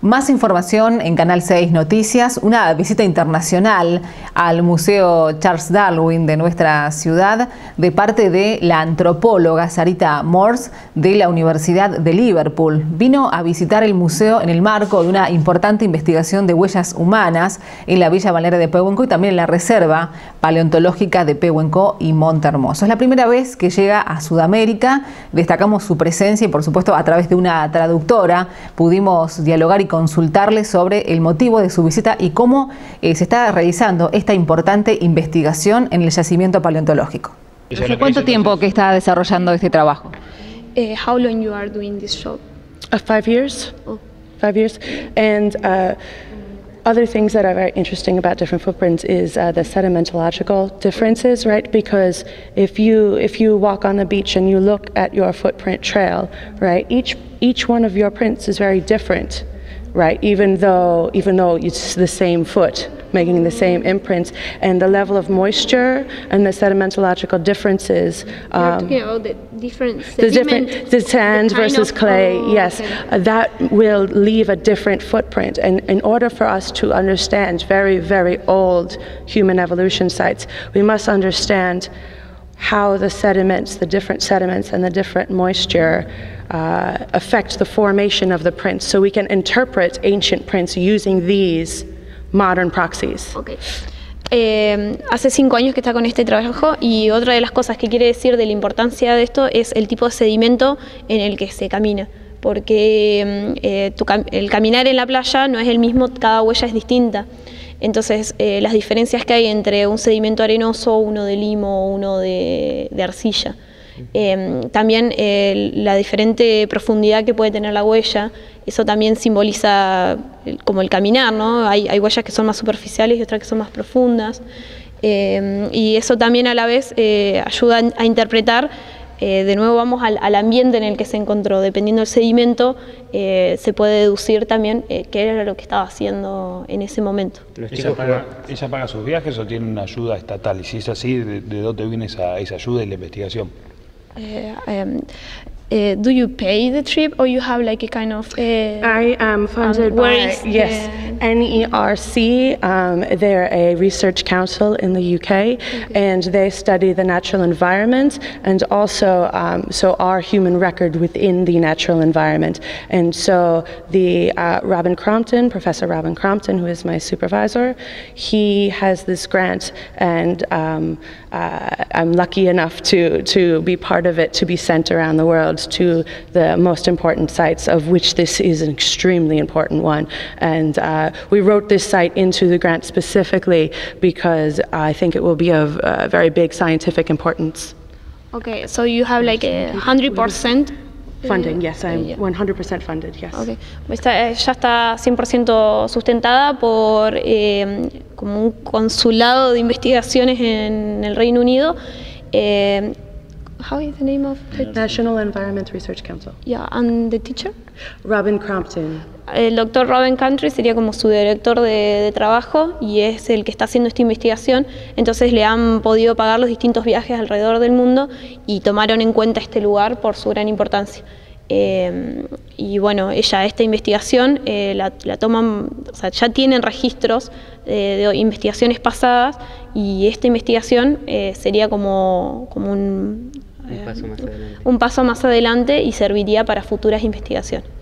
Más información en Canal 6 Noticias, una visita internacional al Museo Charles Darwin de nuestra ciudad de parte de la antropóloga Sarita Morse de la Universidad de Liverpool. Vino a visitar el museo en el marco de una importante investigación de huellas humanas en la Villa Balnearia de Pehuenco y también en la Reserva Paleontológica de Pehuenco y Monte Hermoso. Es la primera vez que llega a Sudamérica, destacamos su presencia y por supuesto a través de una traductora pudimos dialogar y consultarle sobre el motivo de su visita y cómo se está realizando esta importante investigación en el yacimiento paleontológico. ¿Hace cuánto tiempo que está desarrollando este trabajo? How long you are doing this job? 5 years. Oh. 5 years. And other things that are very interesting about different footprints is the sedimentological differences, right? Because if you walk on the beach and you look at your footprint trail, right, each one of your prints is very different, right? Even though it's the same foot, making the same imprints, and the level of moisture and the sedimentological differences. You're talking about the different sediment, the sand versus clay, yes, okay. That will leave a different footprint. And in order for us to understand very, very old human evolution sites, we must understand how the sediments, the different sediments and the different moisture affect the formation of the prints, so we can interpret ancient prints using these modern proxies. Okay. Hace 5 años que está con este trabajo y otra de las cosas que quiere decir de la importancia de esto es el tipo de sedimento en el que se camina, porque el caminar en la playa no es el mismo, cada huella es distinta. Entonces, las diferencias que hay entre un sedimento arenoso, uno de limo, uno de arcilla. También la diferente profundidad que puede tener la huella, eso también simboliza como el caminar, ¿no? Hay huellas que son más superficiales y otras que son más profundas. Y eso también a la vez ayuda a interpretar. De nuevo vamos al ambiente en el que se encontró. Dependiendo del sedimento, se puede deducir también qué era lo que estaba haciendo en ese momento. ¿Ella paga sus viajes o tiene una ayuda estatal? Y si es así, ¿de dónde viene esa ayuda y la investigación? Do you pay the trip or you have like a kind of I am funded by NERC. They're a research council in the UK, and they study the natural environment and also so our human record within the natural environment. And so the Professor Robin Crompton, who is my supervisor, he has this grant, and I'm lucky enough to be part of it, to be sent around the world to the most important sites, of which this is an extremely important one. And we wrote this site into the grant specifically because I think it will be of very big scientific importance. Okay, so you have like 100% funding, yes, I'm 100% funded, yes. Okay. Ya está 100% sustentada por como un consulado de investigaciones en el Reino Unido. How is the name of the National Environment Research Council? Yeah, and the teacher? Robin Crompton. El doctor Robin Country sería como su director de trabajo y es el que está haciendo esta investigación. Entonces le han podido pagar los distintos viajes alrededor del mundo y tomaron en cuenta este lugar por su gran importancia. Y bueno, esta investigación la toman, o sea, ya tienen registros de investigaciones pasadas y esta investigación sería como un paso más adelante y serviría para futuras investigaciones.